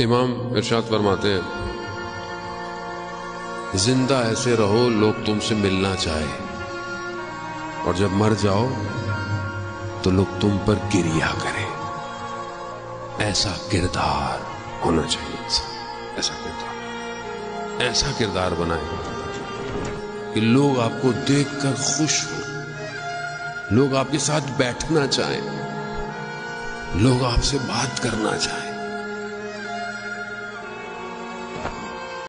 इमाम इरशाद फरमाते हैं, जिंदा ऐसे रहो लोग तुमसे मिलना चाहे, और जब मर जाओ तो लोग तुम पर गिरिया करें। ऐसा किरदार होना चाहिए इंसान, ऐसा किरदार बनाए कि लोग आपको देखकर खुश हो, लोग आपके साथ बैठना चाहें, लोग आपसे बात करना चाहें।